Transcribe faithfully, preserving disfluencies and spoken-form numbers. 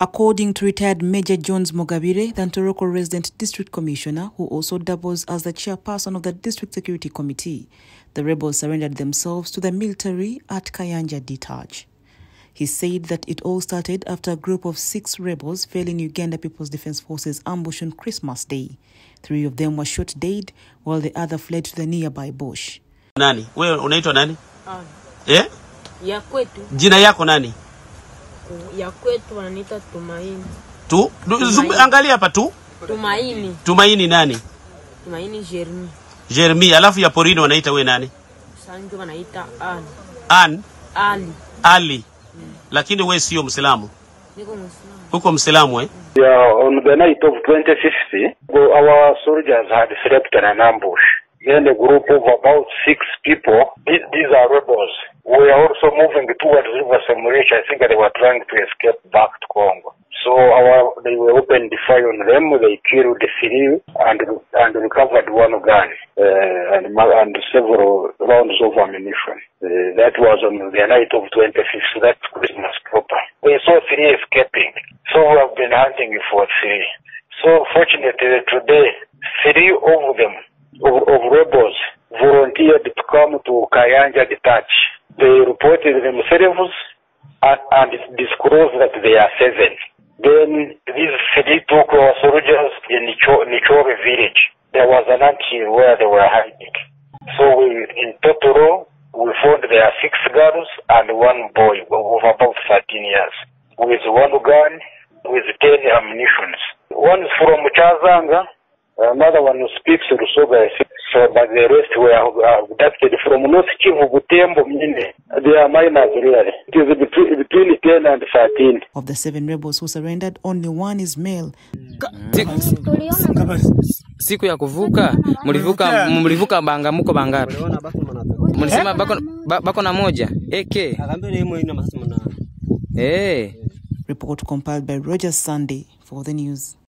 According to retired Major Jones Mogabire, the Ntoroko resident district commissioner, who also doubles as the chairperson of the district security committee, the rebels surrendered themselves to the military at Kayanja Detach. He said that it all started after a group of six rebels fell in Uganda People's Defense Forces ambush on Christmas Day. Three of them were shot dead, while the other fled to the nearby bush. Nani? Wewe unaitwa nani? Ah. Eh? Ya kwetu. Jina yako nani? Ya kwetu wananiita Tumaini. Tu? Tumaini. Angalia hapa tu. Tumaini. Tumaini nani? Tumaini Jeremy. Jeremy, alafu ya porini wanaita we nani? Sanjo wanaita Ali. An? Ali. Ali. Hmm. Lakini we sio Muislamu. Niko Muislamu. Huko Muislamu eh? Yeah, on the night of twenty-fifth, our soldiers had slept in an ambush. Then a group of about six people, these, these are rebels, we are also moving towards River Semurish. I think they were trying to escape back to Congo. So our, they were opened fire on them, they killed the three and, and recovered one gun uh, and, and several rounds of ammunition. Uh, that was on the night of twenty-fifth, so that's Christmas proper. We saw three escaping, so we have been hunting for three. So fortunately today, three of them, Of, of rebels volunteered to come to Kayanja Detach. They reported themselves and, and disclosed that they are seven. Then these three took our soldiers in Nichore village. There was an anthill where they were hiding. So we, in total, we found there are six girls and one boy of about thirteen years, with one gun, with ten ammunitions. One is from Chazanga. Another one who speaks Rusoga, so but the rest were abducted from North Kivu, Butembo, Mine. They are minors really. It is between, between ten and thirteen. Of the seven rebels who surrendered, only one is male. Siku ya kuvuka, mlivuka mlivuka banga muko bangapi? Mlisema bako bako na moja. A K. Eh. Report compiled by Roger Sunday for the news.